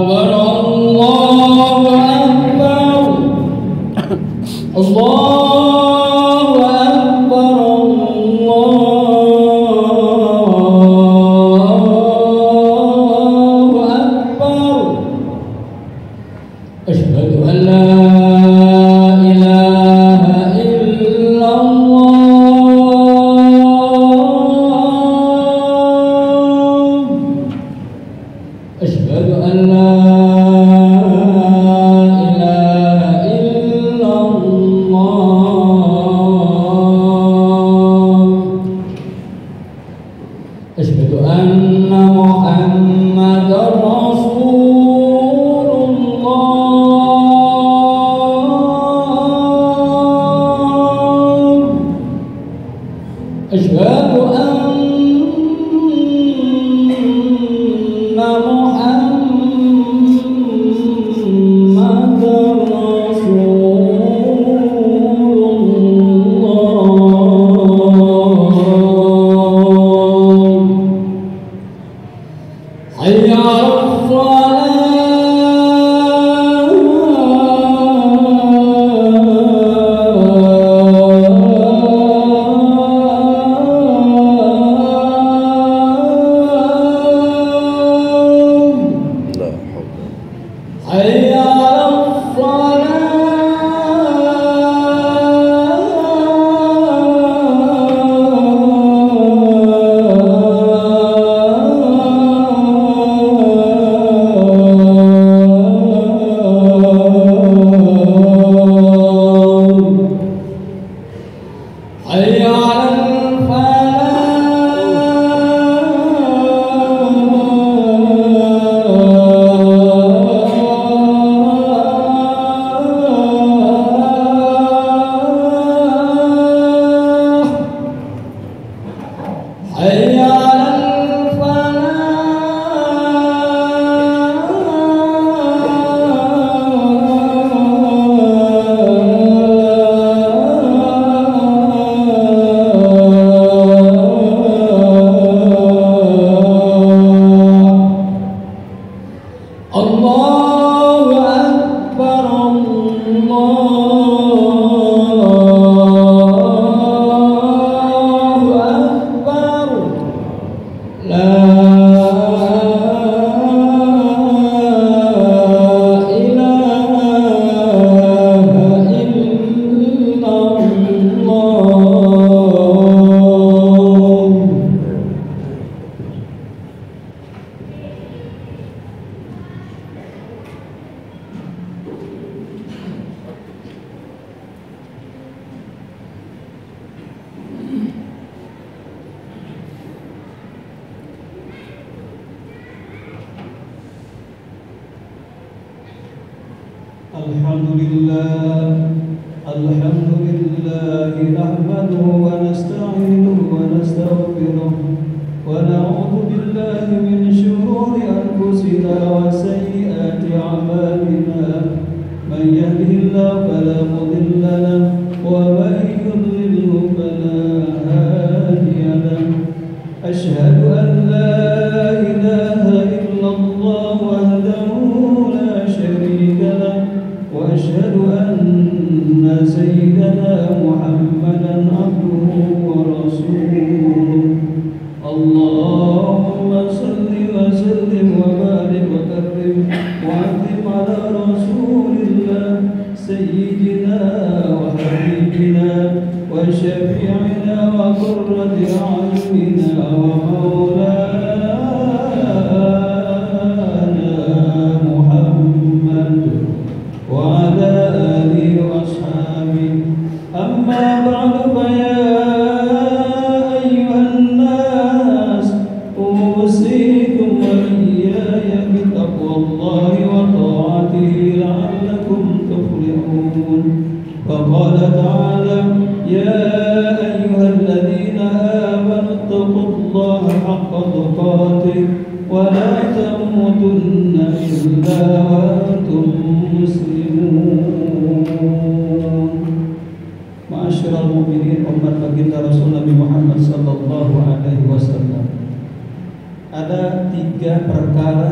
Ada 3 perkara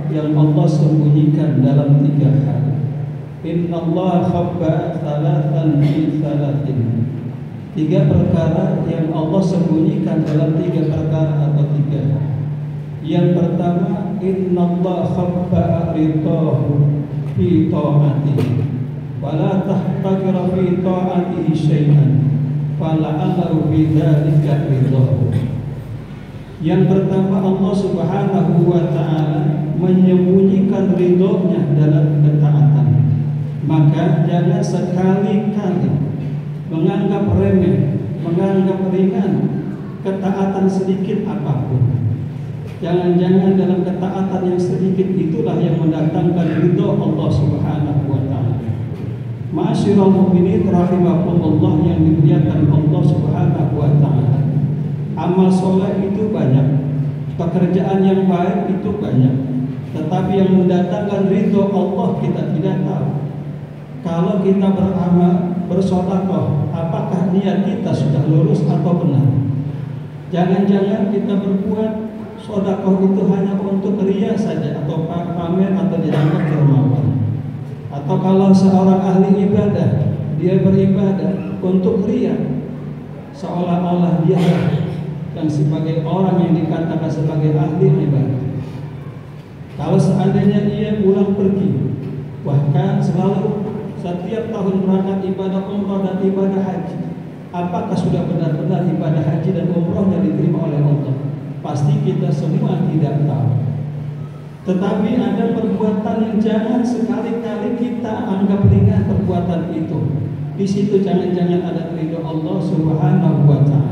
yang Allah sembunyikan dalam 3 hal. Innallaha khabba thalathan fi thalathin. 3 perkara yang Allah sembunyikan dalam 3 perkara atau 3 hal. Yang pertama, innallaha khabba ridahu fi ta'atihi wa la tahtakira fi ta'atihi syai'an fala'allahu bidzalika ridahu. Yang pertama, Allah Subhanahu wa ta'ala menyembunyikan ridhonya dalam ketaatan. Maka jangan sekali-kali menganggap remeh, menganggap ringan ketaatan sedikit apapun. Jangan-jangan dalam ketaatan yang sedikit itulah yang mendatangkan ridho Allah Subhanahu wa ta'ala. Ma'asyiral mu'minin rahimakumullah yang dimuliakan Allah Subhanahu wa ta'ala. Amal soleh itu banyak, pekerjaan yang baik itu banyak, tetapi yang mendatangkan ridho Allah kita tidak tahu. Kalau kita beramal, bersedekah, apakah niat kita sudah lurus atau benar? Jangan-jangan kita berbuat sedekah itu hanya untuk riya saja, atau pamer, atau dianggap dermawan. Atau kalau seorang ahli ibadah, dia beribadah untuk riya, seolah-olah dia yang sebagai orang yang dikatakan sebagai ahli ibadah. Kalau seandainya ia pulang pergi, bahkan selalu setiap tahun berangkat ibadah umrah dan ibadah haji, apakah sudah benar-benar ibadah haji dan umrahnya diterima oleh Allah? Pasti kita semua tidak tahu. Tetapi ada perbuatan yang jangan sekali-kali kita anggap ringan perbuatan itu. Di situ jangan-jangan ada ridho Allah Subhanahu wa ta'ala.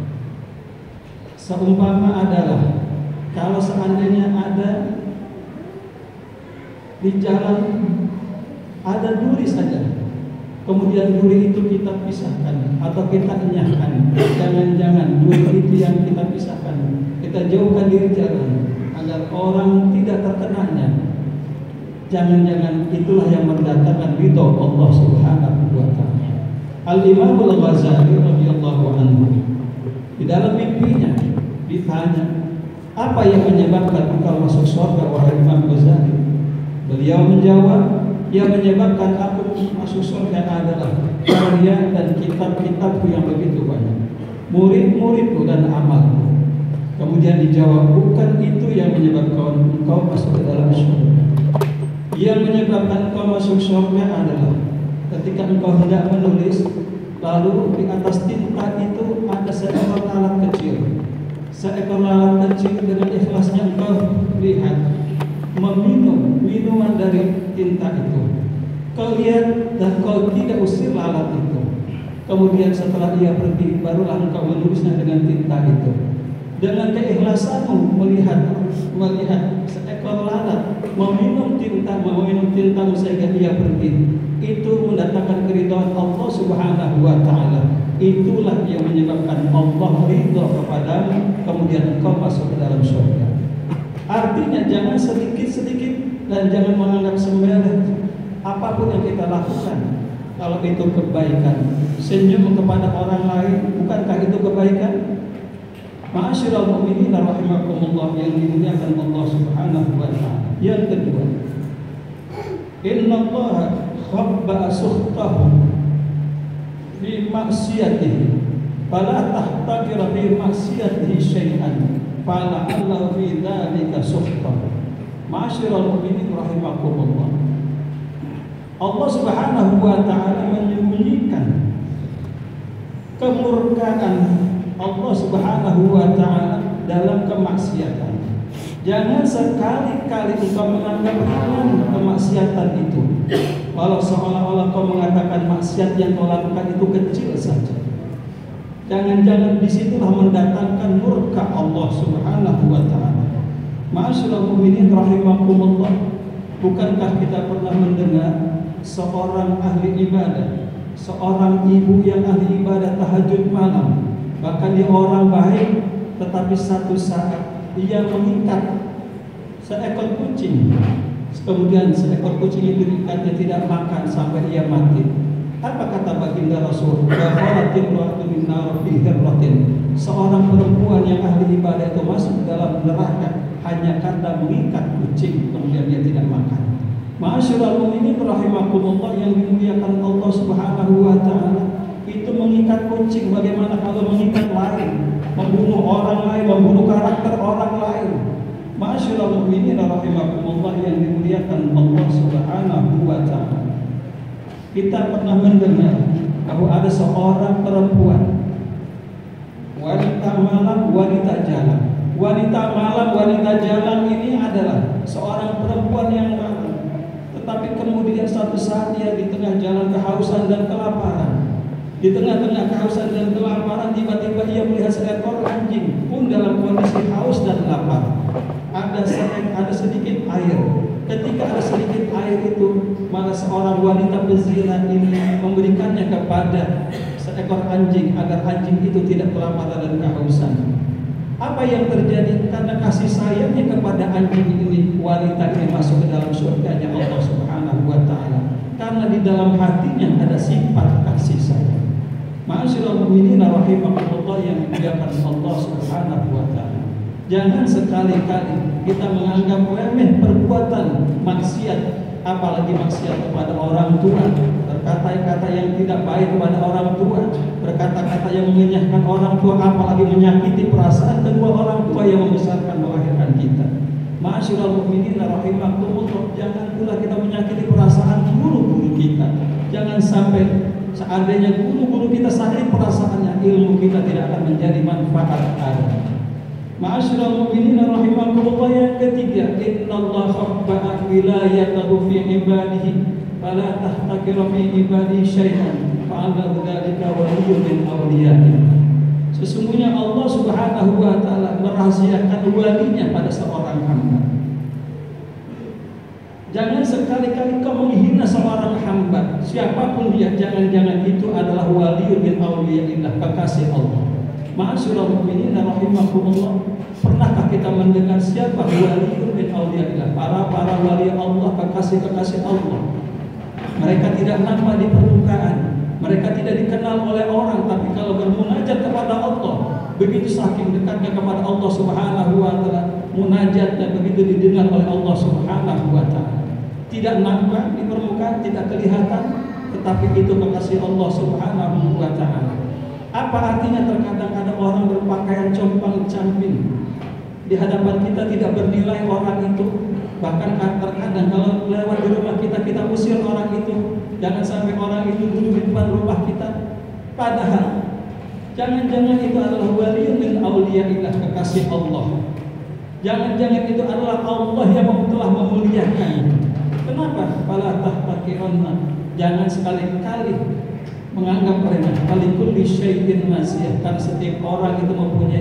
Seumpama adalah kalau seandainya ada di jalan ada duri saja, kemudian duri itu kita pisahkan atau kita enyahkan, jangan-jangan duri itu yang kita pisahkan, kita jauhkan dari jalan agar orang tidak terkenanya. Jangan-jangan itulah yang mendatangkan ridho Allah Subhanahu wa ta'ala. Al-Imam Al-Ghazali radhiyallahu anhu di dalam mimpinya ditanya, apa yang menyebabkan engkau masuk surga wahai Imam Ghazali? Beliau menjawab, yang menyebabkan aku masuk surga adalah karya dan kitab-kitabku yang begitu banyak, murid-muridku dan amalku. Kemudian dijawab, bukan itu yang menyebabkan engkau masuk ke dalam surga. Yang menyebabkan engkau masuk surga adalah ketika engkau hendak menulis, lalu di atas tinta itu ada seekor lalat kecil. Seekor lalat kecil dengan ikhlasnya engkau lihat meminum minuman dari tinta itu. Kau lihat dan kau tidak usir lalat itu. Kemudian setelah ia pergi, barulah engkau menulisnya dengan tinta itu. Dengan keikhlasanmu melihat seekor lalat meminum tintamu sehingga ia pergi, itu mendatangkan keridhaan Allah Subhanahu wa ta'ala. Itulah yang menyebabkan Allah ridha kepadamu, kemudian engkau masuk ke dalam surga. Artinya jangan sedikit-sedikit dan jangan menganggap sembarang apapun yang kita lakukan. Kalau itu kebaikan, senyum kepada orang lain, bukankah itu kebaikan? Ma'asyiral mu'minin rahimakumullah yang dimuliakan Allah Subhanahu wa ta'ala. Yang kedua, innallaha khabba sukhtahu fi maksiyatihi fala tahtakir fi maksiyatihi syai'an fala Allah fi dzalika sukhtahu. Ma'asyiral mu'minin rahimakumullah, Allah Subhanahu wa ta'ala menyembunyikan kemurkaan Allah Subhanahu wa ta'ala dalam kemaksiatan. Jangan sekali-kali engkau menganggap ringan kemaksiatan itu, walau seolah-olah kau mengatakan maksiat yang kau lakukan itu kecil saja. Jangan-jangan disitulah mendatangkan murka Allah Subhanahu wa ta'ala. Ma'asyiral mu'minin rahimakumullah, bukankah kita pernah mendengar seorang ahli ibadah, seorang ibu yang ahli ibadah tahajud malam, bahkan dia orang baik, tetapi satu saat dia mengikat seekor kucing, kemudian seekor kucing itu diikatnya tidak makan sampai ia mati. Apa kata baginda Rasul? Seorang perempuan yang ahli ibadah itu masuk dalam neraka hanya karena mengikat kucing kemudian dia tidak makan. Ma'asyiral mu'minin rahimakumullah yang dimuliakan Allah Subhanahu wa taala, itu mengikat kucing bagaimana kalau mengikat lain, membunuh orang lain, membunuh karakter orang lain. Ma'asyiral mu'minin rahimakumullah yang dimuliakan Allah Subhanahu wa taala. Kita pernah mendengar bahwa ada seorang perempuan, wanita malam, wanita jalan. Wanita malam, wanita jalan ini adalah seorang perempuan yang malam, tetapi kemudian suatu saat dia di tengah jalan kehausan dan kelaparan. Di tengah-tengah kehausan dan kelaparan, tiba-tiba ia melihat seekor anjing pun dalam kondisi haus dan lapar. Ada sedikit air. Ketika ada sedikit air itu, maka seorang wanita pezina ini memberikannya kepada seekor anjing agar anjing itu tidak kelaparan dan kehausan. Apa yang terjadi? Karena kasih sayangnya kepada anjing ini, wanita ini masuk ke dalam surganya Allah Subhanahu wa taala. Karena di dalam hatinya ada sifat kasih sayang. Ma'asyiral mu'minin rahimakumullah yang dimuliakan Allah Subhanahu wa taala. Jangan sekali-kali kita menganggap remeh perbuatan maksiat, apalagi maksiat kepada orang tua, berkata-kata yang tidak baik kepada orang tua, berkata-kata yang mengenyahkan orang tua, apalagi menyakiti perasaan kedua orang tua yang membesarkan melahirkan kita. Ma'asyiral mu'minin rahimakumullah, jangan pula kita menyakiti perasaan guru-guru kita. Jangan sampai seandainya guru-guru kita sakit perasaannya, ilmu kita tidak akan menjadi manfaat ada. Ma'asyiral mu'minin rahimakumullah yang ketiga, innallaha khabba'a wilayatahu fi ibadihi fala tahtakiru fi ibadihi syai'an fa'ala dzalika waliyyun min awliya'ihi. Sesungguhnya Allah Subhanahu wa taala merahasiakan walinya pada seorang hamba. Jangan sekali-kali kau menghina seorang hamba, siapapun dia, jangan-jangan itu adalah waliyyun min awliya'illah, kekasih Allah. Ma'asyiral mu'minin rahimakumullah, pernahkah kita mendengar siapa waliyyun min awliya'illah? Para wali Allah, kekasih-kekasih Allah. Mereka tidak nampak di permukaan, mereka tidak dikenal oleh orang, tapi kalau bermunajat kepada Allah, begitu saking dekatnya kepada Allah Subhanahu wa taala, munajatnya begitu didengar oleh Allah Subhanahu wa taala. Tidak nampak di permukaan, tidak kelihatan, tetapi itu kekasih Allah Subhanahu wa taala. Apa artinya terkadang ada orang berpakaian compang-camping di hadapan kita tidak bernilai orang itu. Bahkan terkadang kalau lewat di rumah kita, kita usir orang itu. Jangan sampai orang itu duduk di depan rumah kita. Padahal jangan-jangan itu adalah waliyyun min awliya'illah, kekasih Allah. Jangan-jangan itu adalah Allah yang telah memuliakan. Kenapa? Fala tahtakiranna. Jangan sekali-kali menganggap remeh. Kalikulli syai'in nasiyah, kan setiap orang itu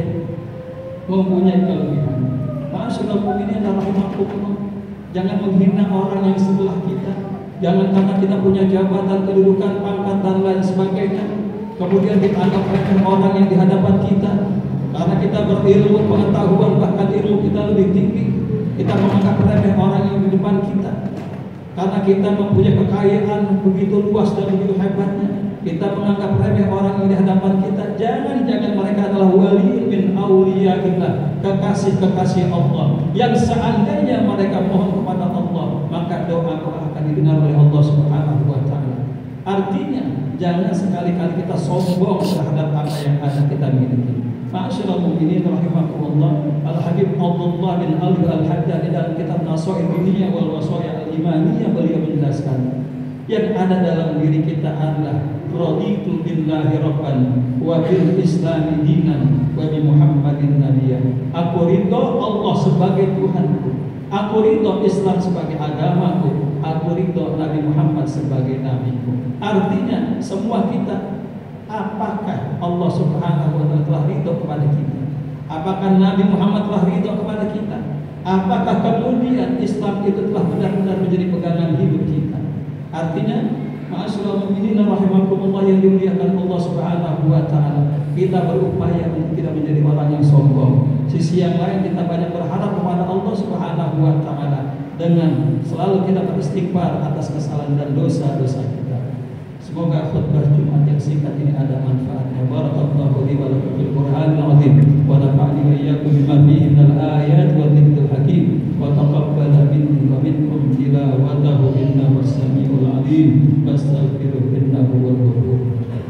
mempunyai kelebihan. Ma'asyiral mu'minin rahimakumullah, jangan menghina orang yang sebelah kita. Jangan karena kita punya jabatan, kedudukan, pangkat dan lain sebagainya, kemudian kita anggap remeh orang yang di hadapan kita. Karena kita berilmu, pengetahuan, bahkan ilmu kita lebih tinggi, kita menganggap remeh orang yang di depan kita. Karena kita mempunyai kekayaan begitu luas dan begitu hebatnya, kita menganggap remeh orang yang di hadapan kita. Jangan-jangan mereka adalah waliyyun min awliya'illah, kekasih-kekasih Allah, yang seandainya mereka mohon kepada Allah, maka doa akan didengar oleh Allah Subhanahu wa taala. Artinya, jangan sekali-kali kita sombong terhadap apa yang ada kita miliki. Ma'asyiral mu'minin rahimakumullah, Al-Habib Abdullah bin Ali Al-Haddad dalam kitab Nasaih Diniyah wal Wasaya Al-Imaniyah beliau menjelaskan, yang ada dalam diri kita adalah raditu billahi rabban wa bil islami dinan wa bi Muhammadin nabiyya. Aku ridho Allah sebagai Tuhanku, aku ridho Islam sebagai agamaku, aku ridho Nabi Muhammad sebagai nabiku. Artinya semua kita, apakah Allah Subhanahu wa taala telah ridho kepada kita? Apakah Nabi Muhammad telah ridho kepada kita? Apakah kemudian Islam itu telah benar-benar menjadi pegangan hidup kita? Artinya, ma'asyiral mu'minin rahimakumullah yang dimuliakan Allah Subhanahu wa taala, kita berupaya untuk tidak menjadi orang yang sombong. Sisi yang lain, kita banyak berharap kepada Allah Subhanahu wa taala dengan selalu kita beristighfar atas kesalahan dan dosa-dosa kita. Semoga khutbah Jumat yang singkat ini ada manfaatnya. Barakallahu li wa lakum fil Qur'anil azim wa nafa'ani wa iyyakum bima fihi minal ayat wa dzikril hakim wa taqabbala minni wa minkum tilawatahu innahu was-sami'ul 'alim. Fastaghfiruhu innahu huwal ghafurur rahim.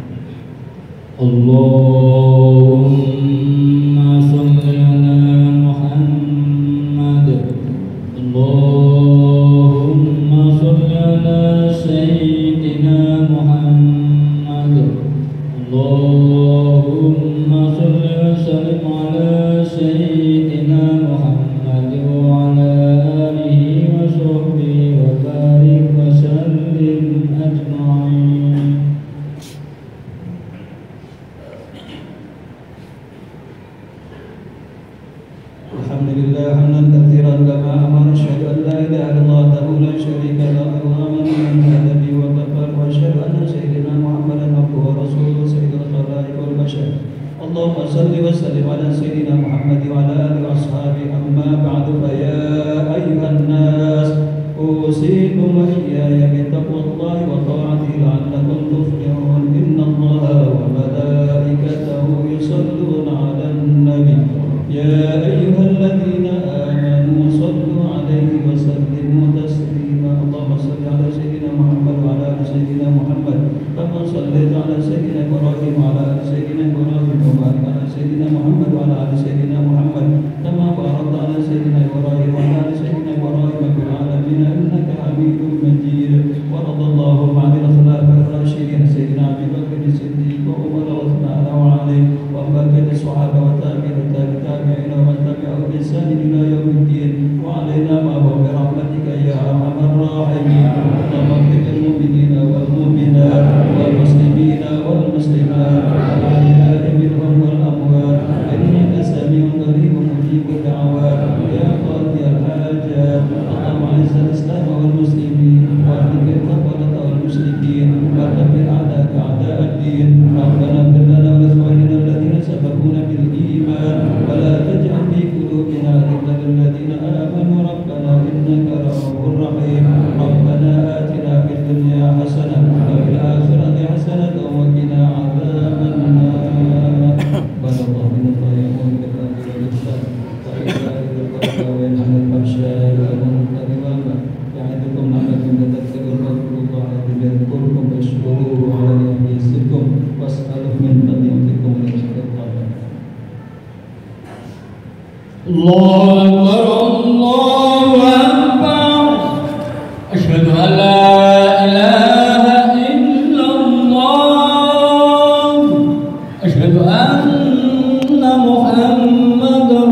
Allahumma shalli ala Muhammad. Allahumma shalli ala sayyidina Muhammad. Allahumma shalli wa sallim ala sayyidina Muhammad wa ala alihi wa sahbihi wa barik wa sallim ajma'in. Alhamdulillah hamdan katsiran kama amara asyhadu an la ilaha illallah wahdahu la syarika lahu al-ghani al-hadi wa kafar wa asyhadu anna sayyidina Muhammadan abduhu wa rasuluhu sayyidul khalaiqi wal bashar. Allahumma salli wa sallim ala sayyidina Muhammad wa ala alihi wa ashabihi amma ba'du fa ya ayyuhan nas usikum wa iyaya bi taqwallahi wa ta'atihi la'allakum tuflihun. Innallaha wa malaikatahu yusalluna 'alan nabi يا أيها الذين آمنوا صلوا عليه وسلموا تسليما. اللهم صل على سيدنا محمد وعلى آل سيدنا محمد كما صليت على سيدنا إبراهيم وعلى آل سيدنا إبراهيم وبارك على سيدنا محمد وعلى آل سيدنا محمد كما باركت على سيدنا إبراهيم وعلى آل سيدنا إبراهيم في العالمين إنك حميد مجيد. وارض اللهم عن الخلفاء الراشدين سيدنا أبي بكر الصديق وعمر وعثمان وعلي وبقية الصحابة والتابعين والتابعين ومن تبعهم بإحسان إلى يوم الدين وعلينا معهم برحمتك يا أرحم الراحمين. اللهم اغفر للمؤمنين والمؤمنات والمسلمين والمسلمات الأحياء منهم والأموات إنك سميع قريب مجيب الدعوات يا قاضي الحاجات. اللهم أعز الإسلام والمسلمين واهلك الكفرة والمشركين ودمر أعداءك أعداء الدين. ربنا اغفر لنا ولإخواننا الذين سبقونا بالإيمان ولا تجعل في قلوبنا غلا للذين آمنوا ربنا إنك رؤوف رحيم. ربنا آتنا في الدنيا حسنة وفي الآخرة حسنة وقنا عذاب النار. بارك الله من الطيب بالأمر والإحسان وإيتاء ذي القربى وينهى عن الفحشاء والمنكر والبغي يعظكم لعلكم تذكرون. واذكروا الله يذكركم واشكروه على نعمه يزدكم واسألوه من فضلكم وليغفر لكم. Allahu Akbar, Allahu Akbar. Asyhadu an la ilaha illallah. Asyhadu anna Muhammadar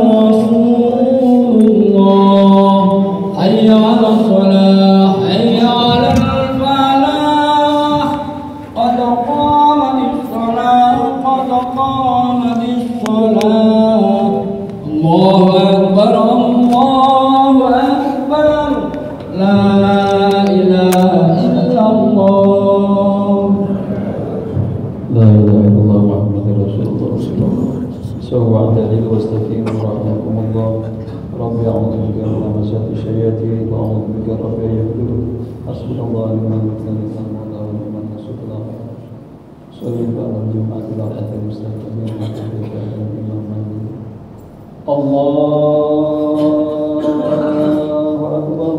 Rasulullah. Hayya 'alas shalah, hayya 'alal falah. Qad qamatis shalah, qad qamatis shalah. Allahu Akbar, Allahu Akbar. La ilaha illallah. La ilaha illallah Muhammadur Rasulullah. Sawwa ta'ala wastaqimu rahmakumullah. Rabbi a'udzu bika min hamazati syayatin wa a'udzu bika rabbi yahdurun. Hasbunallahu wa ni'mal wakeel wa la ni'mal nasir. Sallallahu alaihi wa sallam mustaqim Allahu Akbar.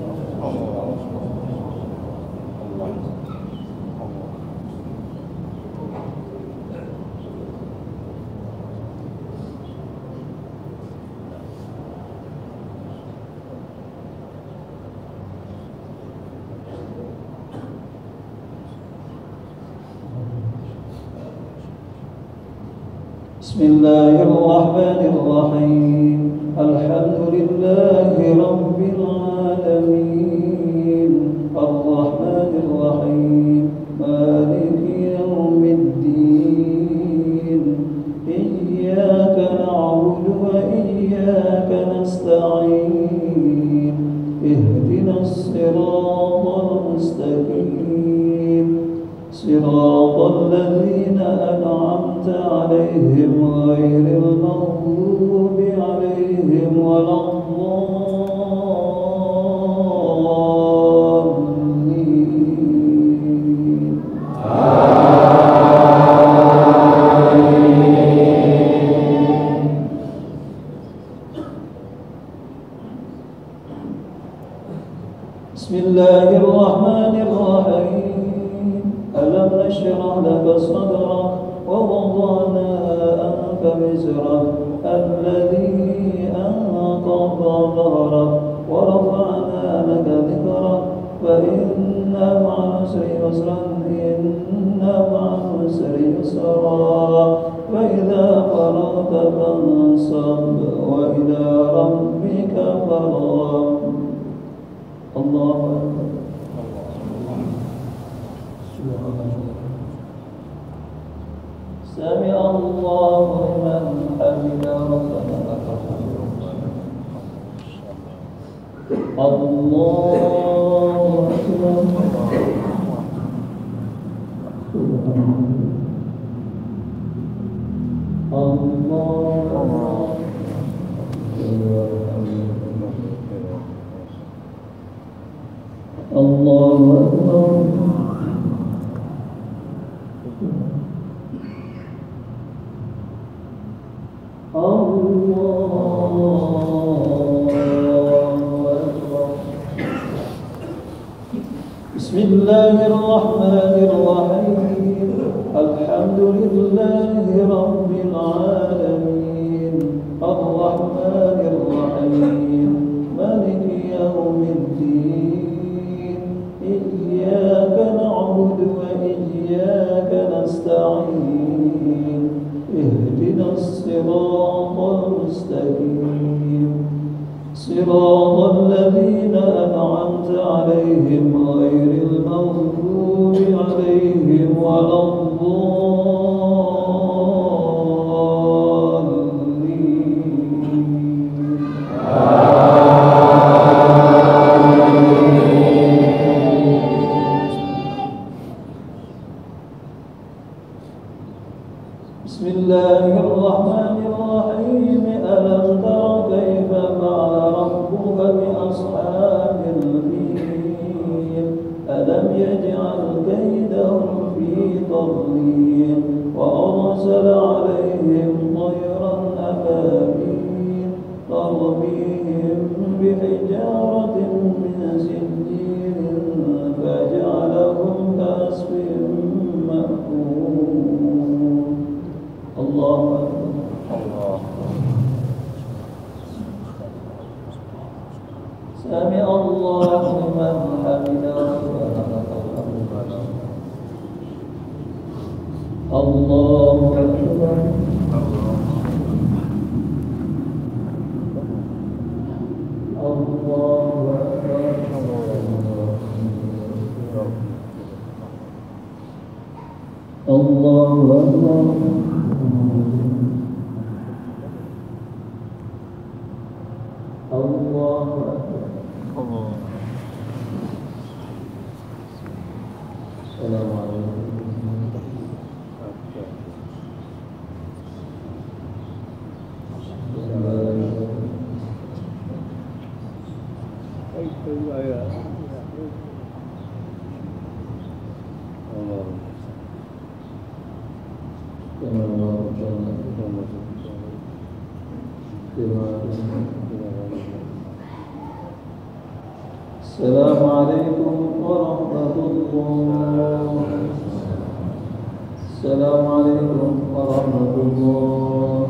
Bismillahirrahmanirrahim. Alhamdulillahi Rabbil Alamin. Ar-Rahmanir-Rahim. Maliki yawmiddin. Iyyaka na'budu wa iyyaka nasta'in. Ihdinas siratal mustaqim. Siratal ladzina an'amta 'alaihim ghairil maghdubi 'alaihim waladdallin. 'Alaihim waladdallin. Amin. Allahumma الرحمن الرحيم ألم نشرح لك صدرك ووضعنا عنك وزرك الذي أنقض ظهرك ورفعنا لك ذكرك فإن مع العسر يسرا إن مع العسر يسرا فإذا فرغت فانصب وإلى ربك فارغب. الله أكبر. سمع الله لمن حمده ربنا لك الحمد. الله أكبر. الله أكبر. بسم الله الرحمن الرحيم الحمد لله رب العالمين الرحمن الرحيم مالك يوم الدين إياك نعبد وإياك نستعين اهدنا الصراط المستقيم صراط الذين أنعمت عليهم غير المغضوب عليهم ولا بسم الله الرحمن الرحيم ألم تر كيف فعل ربك بأصحاب الفيل ألم يجعل كيدهم في تضليل وأرسل عليهم طيرا أبابيل ترميهم بحجارة من سجيل فجعلهم كعصف مأكول. الله أكبر. سمع الله لمن حمده ربنا لك الحمد. الله أكبر. الله أكبر. الله أكبر. الله أكبر. السلام عليكم. السلام عليكم ورحمة الله. السلام عليكم ورحمة الله.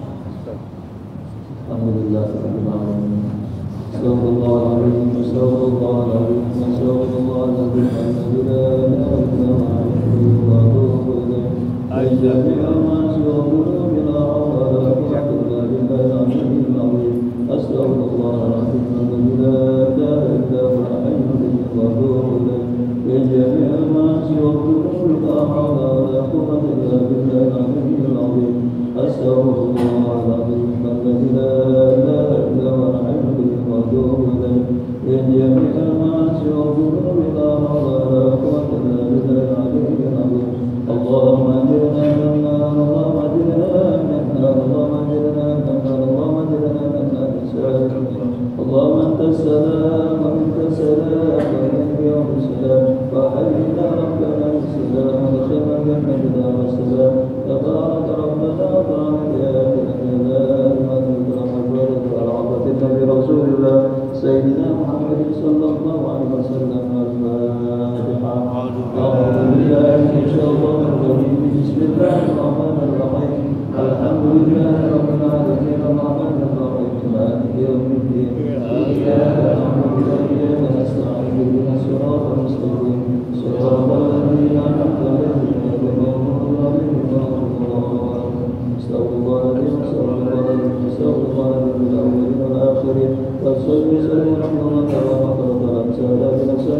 الحمد لله رب العالمين. استغفر الله العظيم استغفر الله العظيم استغفر الله العظيم الذي لا إله إلا هو الحي وأتوب إليه جميع ما سوى الذنوب لا حول ولا قوة إلا بالله العلي العظيم. أستغفر الله العظيم الذي لا إله إلا هو الحي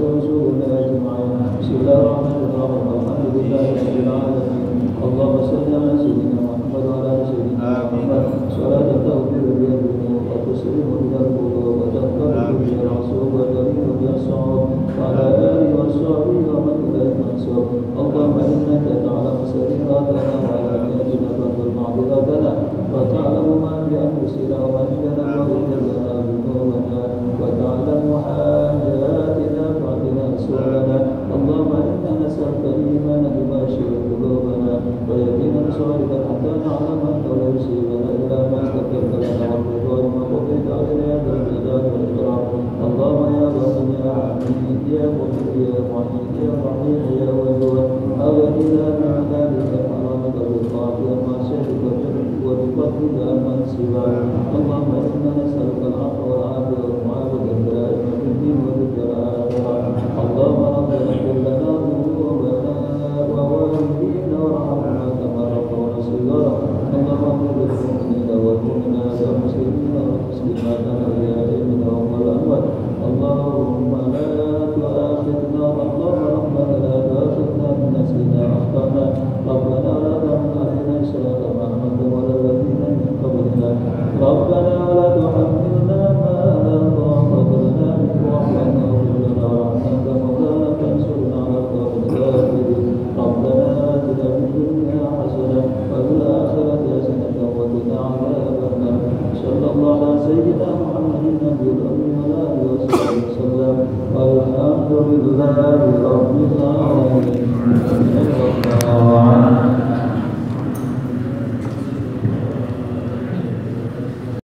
ورسولنا أجمعين. بسم الله الرحمن الرحيم. الحمد لله رب العالمين. اللهم صل على سيدنا محمد وعلى آل سيدنا محمد. صلاة تغفر بها الذنوب وتسلم بها القلوب وتغفر بها العصوب وتلين بها الصعوب وعلى آله وصحبه ومن إليه منصور. اللهم إنك تعلم سريرتنا وعلانيتنا فاغفر معذرتنا وتعلم ما في أنفسنا وما عندنا واغفر لنا ذنوبنا وتعلم حاجاتنا فاعطنا سؤالنا. اللهم إنا نسألك الإيمان بما يشفي قلوبنا ويقينا صالحا حتى نعلم أنه لا يصيبنا إلا ما استكبرت لنا والرضوان ما قضيت علينا يا ذا الجلال والإكرام. اللهم يا غني يا حميد يا مجيد يا معيد يا رحيم يا ودود أغننا من ذلك حرامك بالطاعة ومعصيتك وبفضلك عمن سواك. اللهم إنا نسألك العفو والعافية